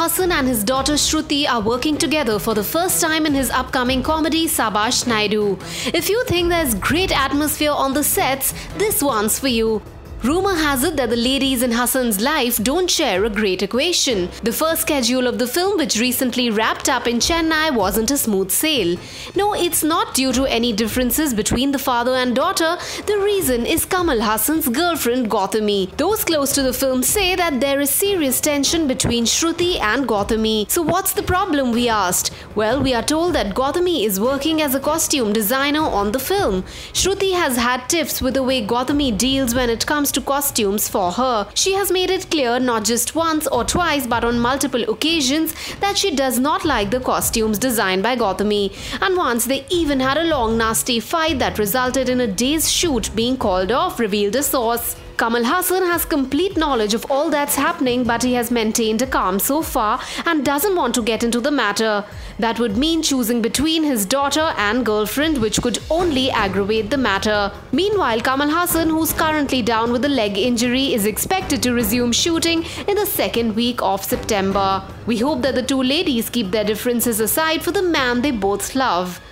Haasan and his daughter Shruti are working together for the first time in his upcoming comedy Sabash Naidu. If you think there's great atmosphere on the sets, this one's for you. Rumor has it that the ladies in Haasan's life don't share a great equation. The first schedule of the film, which recently wrapped up in Chennai, wasn't a smooth sail. No, it's not due to any differences between the father and daughter. The reason is Kamal Haasan's girlfriend Gautami. Those close to the film say that there is serious tension between Shruti and Gautami. So what's the problem, we asked? Well, we are told that Gautami is working as a costume designer on the film. Shruti has had tiffs with the way Gautami deals when it comes to costumes for her. She has made it clear not just once or twice but on multiple occasions that she does not like the costumes designed by Gautami. And once they even had a long nasty fight that resulted in a day's shoot being called off, revealed a source. Kamal Haasan has complete knowledge of all that's happening, but he has maintained a calm so far and doesn't want to get into the matter. That would mean choosing between his daughter and girlfriend, which could only aggravate the matter. Meanwhile, Kamal Haasan, who's currently down with a leg injury, is expected to resume shooting in the second week of September. We hope that the two ladies keep their differences aside for the man they both love.